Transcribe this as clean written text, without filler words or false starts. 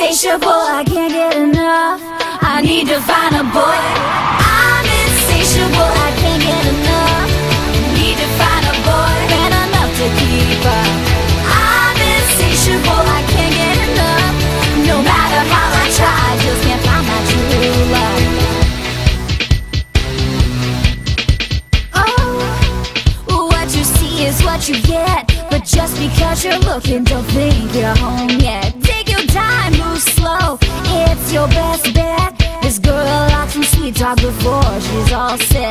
insatiable, I can't get enough. I need to find a boy. I'm insatiable, I can't get enough. Need to find a boy, man enough to keep up. I'm insatiable, I can't get enough. No matter how I try, I just can't find my true love. Oh, what you see is what you get. But just because you're looking, don't think you're home yet. Take your time, move slow, it's your best bet. This girl likes some sweet talk before she's all set.